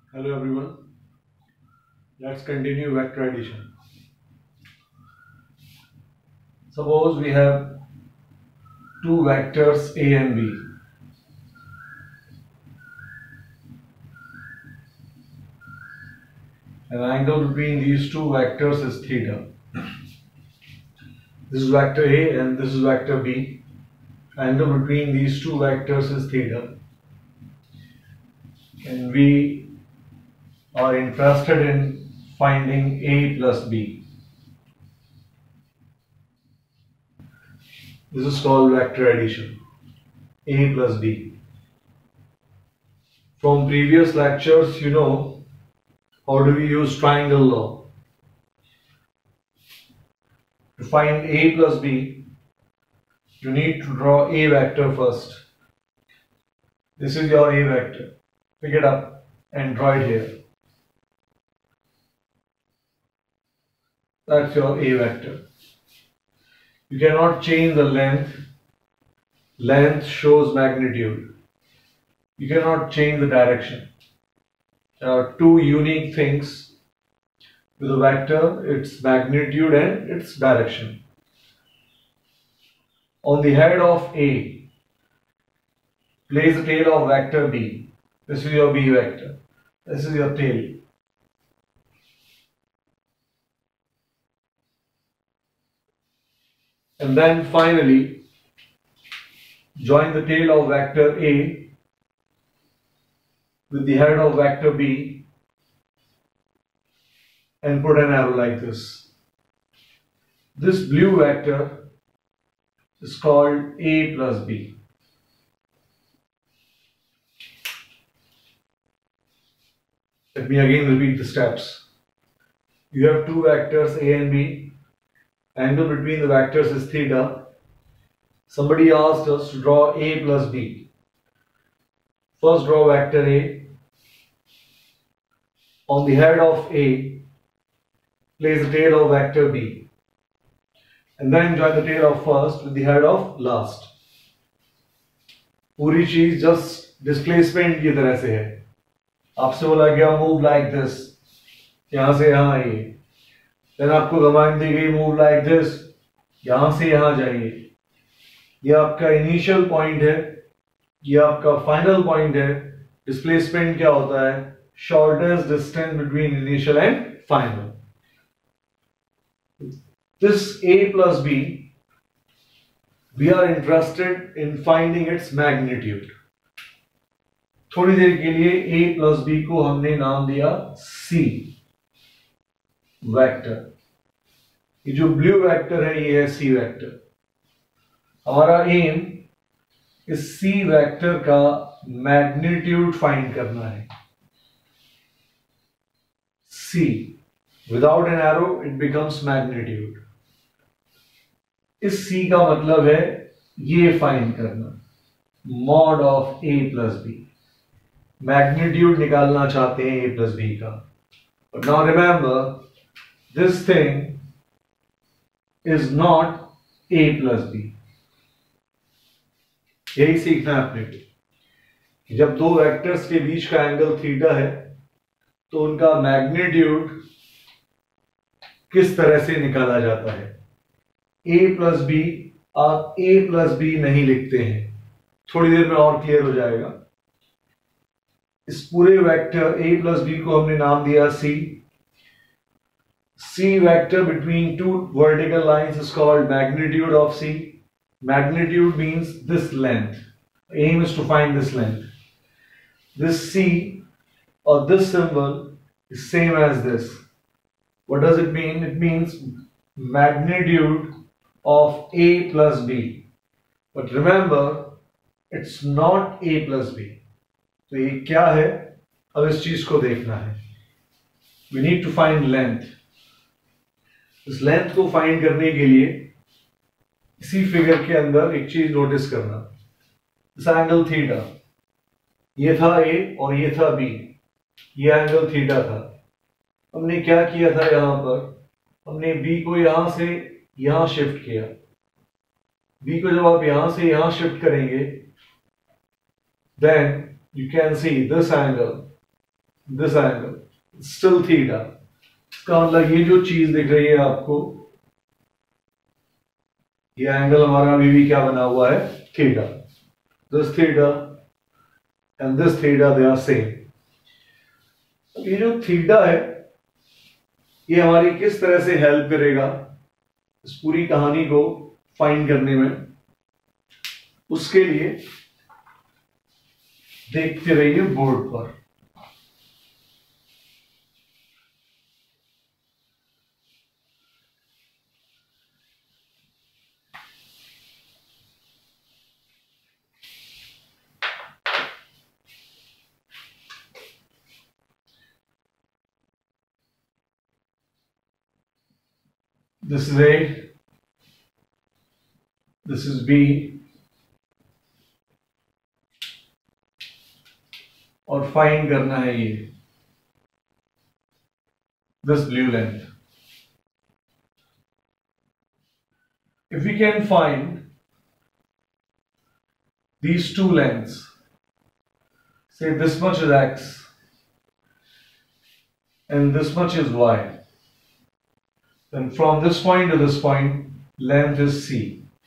Hello everyone, let's continue vector addition. Suppose we have two vectors A and B. An angle between these two vectors is theta. This is vector A and this is vector B. Angle between these two vectors is theta. And we are interested in finding A plus B. This is called vector addition. A plus B. From previous lectures, you know how do we use triangle law. To find A plus B, you need to draw A vector first. This is your A vector. Pick it up and draw it here. That's your A vector. You cannot change the length. Length shows magnitude. You cannot change the direction. There are two unique things with a vector, its magnitude and its direction. On the head of A, place the tail of vector B. This is your B vector. This is your tail. And then finally, join the tail of vector A with the head of vector B and put an arrow like this. This blue vector is called A plus B. Let me again repeat the steps. You have two vectors A and B. Angle between the vectors is theta. Somebody asked us to draw A plus B. First draw vector A. On the head of A, place the tail of vector B. And then join the tail of first with the head of last. पूरी चीज just displacement की तरह से है. आपसे बोला गया move like this, यहां से यहां आइए. देन आपको कमांड दी गई मूव लाइक दिस, यहां से यहां जाइए. ये आपका इनिशियल पॉइंट है, ये आपका फाइनल पॉइंट है. डिस्प्लेसमेंट क्या होता है? Shortest distance between initial and final. This A plus B, we are interested in finding its magnitude. थोड़ी देर के लिए A plus B को हमने नाम दिया C वेक्टर. ये जो ब्लू वेक्टर है ये है C वेक्टर. हमारा एम इस C वेक्टर का मैग्नीट्यूड फाइंड करना है. C without an arrow it becomes magnitude. इस C का मतलब है ये फाइंड करना, mod of A plus B. Magnitude निकालना चाहते हैं A प्लस बी का. But now remember this thing is not A plus B. यही सीखना है आपने कि जब दो वेक्टर्स के बीच का एंगल थीटा है तो उनका मैग्नीट्यूड किस तरह से निकाला जाता है. A प्लस बी आप A प्लस बी नहीं लिखते हैं. थोड़ी देर में और क्लियर हो जाएगा. इस पूरे वेक्टर A प्लस बी को हमने नाम दिया C. C vector between two vertical lines is called magnitude of C. Magnitude means this length. Aim is to find this length. This C or this symbol is same as this. What does it mean? It means magnitude of A plus B. But remember, it's not A plus B. तो ये क्या है? अब इस चीज को देखना है. We need to find length. इस लेंथ को फाइंड करने के लिए इसी फिगर के अंदर एक चीज नोटिस करना. इस एंगल थीटा, ये था A और ये था B. ये एंगल थीटा था. हमने क्या किया था? यहां पर हमने B को यहां से यहां शिफ्ट किया. B को जब आप यहां से यहां शिफ्ट करेंगे, then you can see this angle. This angle still theta. इसका मतलब ये जो चीज दिख रही है आपको, ये एंगल हमारा अभी भी क्या बना हुआ है, theta. This theta and this theta they are same. ये जो थीटा है ये हमारी किस तरह से हेल्प करेगा इस पूरी कहानी को फाइंड करने में, उसके लिए देखते रहिए बोर्ड पर। This is A, this is B, और फाइंड करना है ये this blue length. If we can find these two lengths, say this much is X and this much is Y, then from this point to this point, length is C.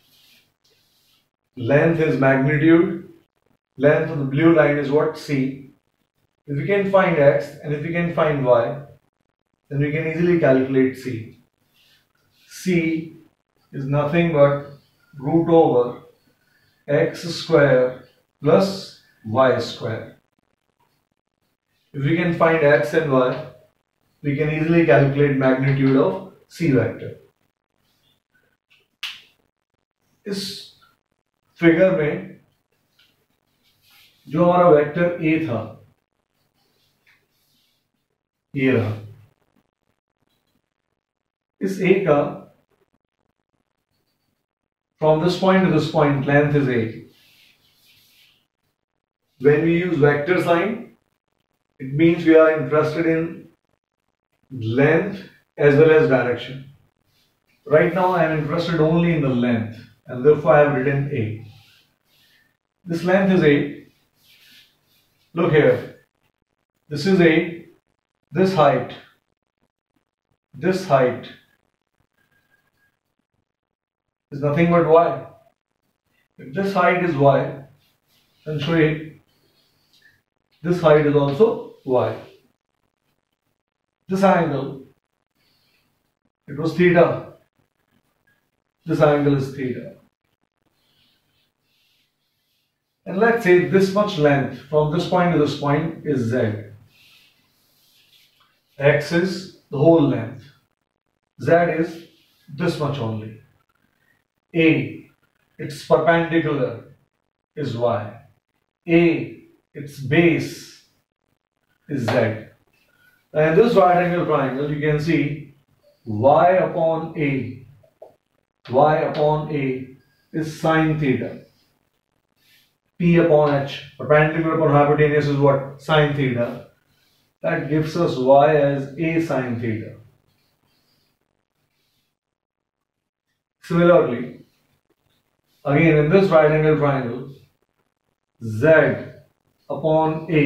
Length is magnitude, length of the blue line is what? C. If we can find X and if we can find Y, then we can easily calculate C. C is nothing but root over X square plus Y square. If we can find X and Y, we can easily calculate magnitude of C vector. इस figure में जो हमारा vector A था, ये रहा। इस A का from this point to this point length is A. When we use vector sign, it means we are interested in length as well as direction. Right now I am interested only in the length and therefore I have written A. This length is A. Look here. This is A. This height is nothing but Y. If this height is Y, then surely this height is also Y. This angle, it was theta. This angle is theta. And let's say this much length from this point to this point is Z. X is the whole length. Z is this much only. A, its perpendicular is Y. A, its base is Z. And in this right angle triangle, you can see Y upon A. Y upon A is sine theta. P upon H, perpendicular upon hypotenuse is what? Sine theta. That gives us Y as A sine theta. Similarly, again in this right angle triangle, Z upon A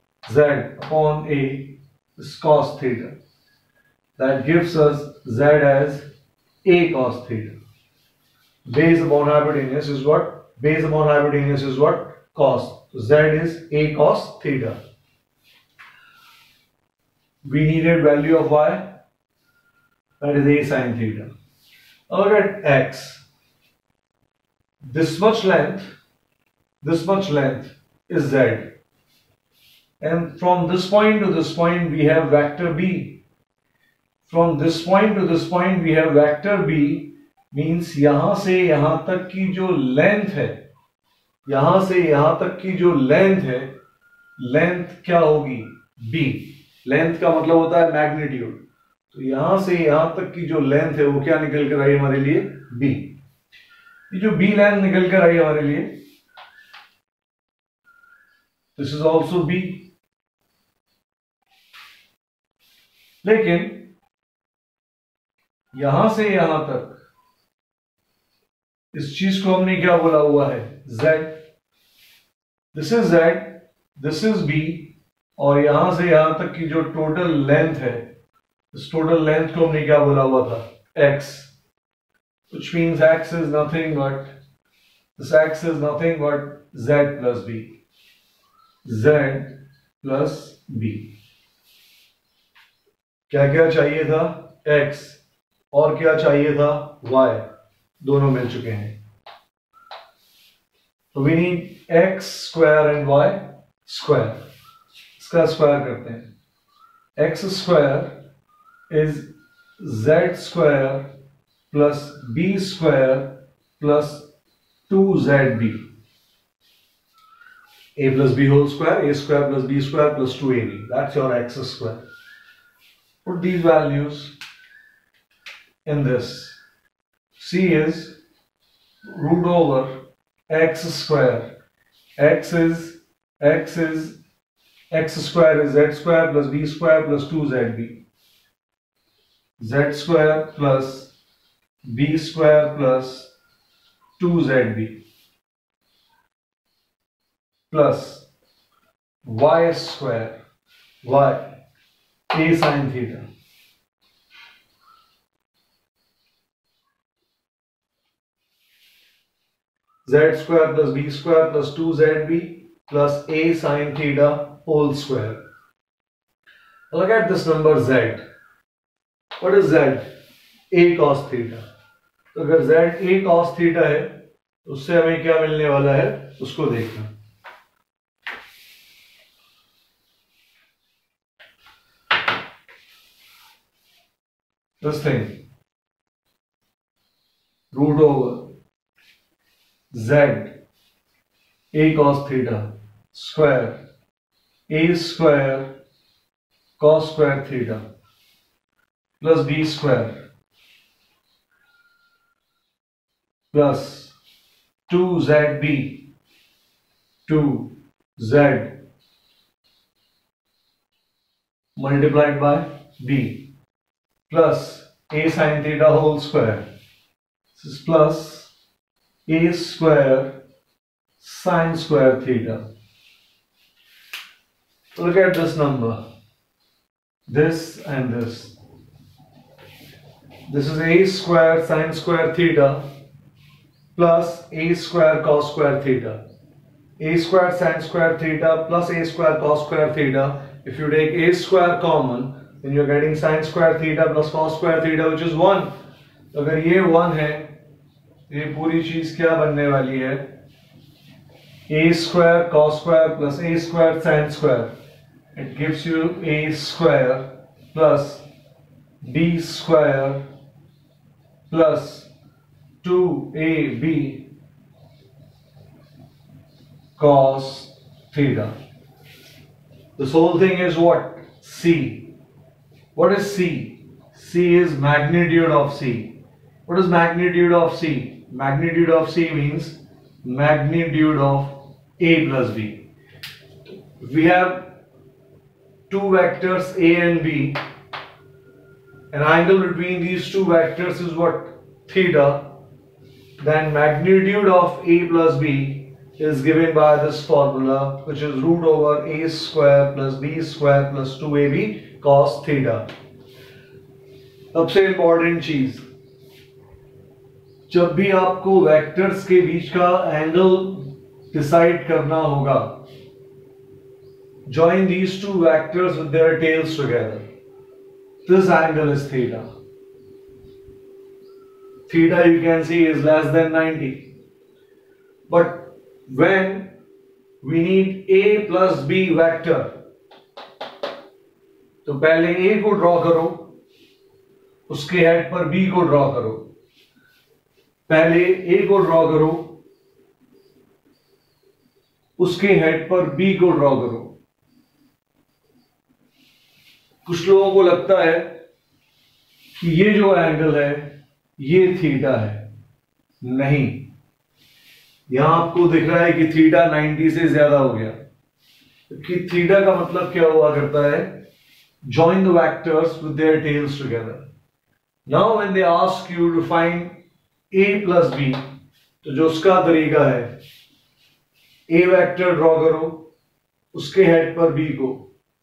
is cos theta. That gives us Z as A cos theta. Base upon hypotenuse is what? Base upon hypotenuse is what? Cos. So Z is A cos theta. We needed value of Y. That is A sin theta. Now look at X. This much length is Z. And from this point to this point we have vector B. From this point to this point we have vector B, means यहां से यहां तक की जो length है, यहां से यहां तक की जो लेंथ है, लेंथ क्या होगी? B. लेंथ का मतलब होता है मैग्नीट्यूड। तो यहां से यहां तक की जो लेंथ है वो क्या निकल कर आई हमारे लिए? B. ये जो B लेंथ निकल कर आई हमारे लिए, दिस इज ऑल्सो B। लेकिन यहां से यहां तक इस चीज को हमने क्या बोला हुआ है? Z. This is Z, this is B, और यहां से यहां तक की जो टोटल लेंथ है, इस टोटल लेंथ को हमने क्या बोला हुआ था, x, which means x is nothing but, this x is nothing but z plus b, z plus b. क्या क्या चाहिए था, x, और क्या चाहिए था, y, दोनों मिल चुके हैं. तो we need x square and y square. इसका स्क्वायर करते हैं. x square is z square plus b square plus 2zb. a plus b whole square, a square plus b square plus 2ab. That's your x square. Put these values in this. C is root over x square. X square is z square plus b square plus 2zb. Z square plus b square plus 2zb plus y square, y, a sin theta. Z square plus b square plus 2zb plus a sin theta whole square. Look at this number z. What is z? A cos theta. तो अगर z a cos theta है, उससे हमें क्या मिलने वाला है, उसको देखना. This thing, root over z a cos theta square, a square cos square theta plus b square plus 2zb, 2z multiplied by b plus a sin theta whole square. This is plus a square sin square theta. Look at this number. This and this. This is a square sin square theta plus a square cos square theta. A square sin square theta plus a square cos square theta. If you take a square common, then you're getting sin square theta plus cos square theta, which is 1. तो अगर ये 1 है, ये पूरी चीज क्या बनने वाली है, a square cos square plus a square sin square. It gives you a square plus b square plus 2ab cos theta. This whole thing is what? C. What is C? C is magnitude of C. What is magnitude of C? Magnitude of C means magnitude of A plus B. We have two vectors A and B. An angle between these two vectors is what? Theta. Then magnitude of A plus B is given by this formula, which is root over a square plus b square plus 2ab cos theta. सबसे important चीज, जब भी आपको vectors के बीच का angle decide करना होगा, join these two vectors with their tails together. This angle is theta. Theta you can see is less than 90. But when we need a plus b vector, तो पहले a को draw करो, उसके head पर b को draw करो. पहले a को ड्रॉ करो, उसके हेड पर b को ड्रॉ करो. कुछ लोगों को लगता है कि ये जो एंगल है ये थीटा है. नहीं, यहां आपको दिख रहा है कि थीटा 90 से ज्यादा हो गया. कि थीटा का मतलब क्या हुआ करता है? Join the vectors with their tails together. Now when they ask you to find a plus b, तो जो उसका तरीका है, a वेक्टर ड्रॉ करो, उसके हेड पर b को,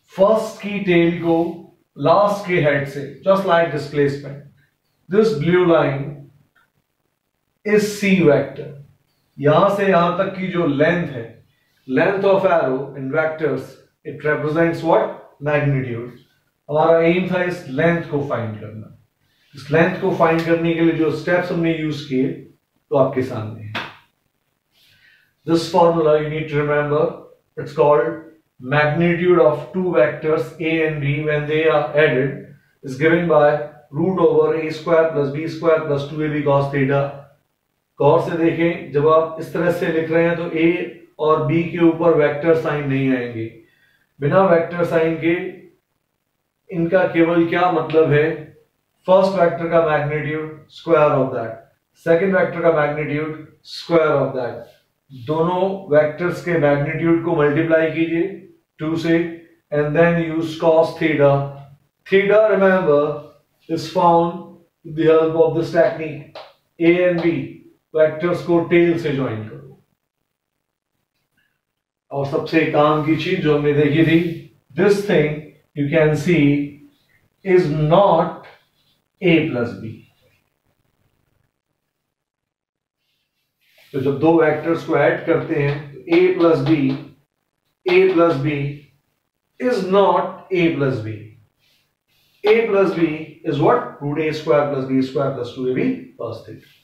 फर्स्ट की टेल को लास्ट के हेड से, just like displacement. This blue line is C vector. यहां से यहां तक की जो लेंथ है, length of arrow in vectors, it represents what? Magnitude. हमारा एम था इस लेंथ को फाइंड करना. इस लेंथ को फाइंड करने के लिए जो स्टेप्स हमने यूज किए तो आपके सामने है. This formula you need to remember. It's called magnitude of two vectors a and b when they are added is given by root over a square plus b square plus 2ab cos theta. गौर से देखें, जब आप इस तरह से लिख रहे हैं तो a और b के ऊपर वेक्टर साइन नहीं आएंगे. बिना वेक्टर साइन के इनका केवल क्या मतलब है? फर्स्ट वेक्टर का magnitude square of that, second vector का मैग्नीट्यूड स्क्वायर ऑफ दैट. दोनों वेक्टर्स के मैग्नीट्यूड को मल्टीप्लाई कीजिए 2 से and then use cos theta. Theta, remember, is found with the help of this technique. A and B vectors को tail से join करो. और सबसे काम की चीज जो हमने देखी थी, this thing you can see is not A plus B. तो जब दो वेक्टर्स को ऐड करते हैं तो A plus B is not A plus B. A plus B is what? Root A square plus B square plus 2AB cos theta.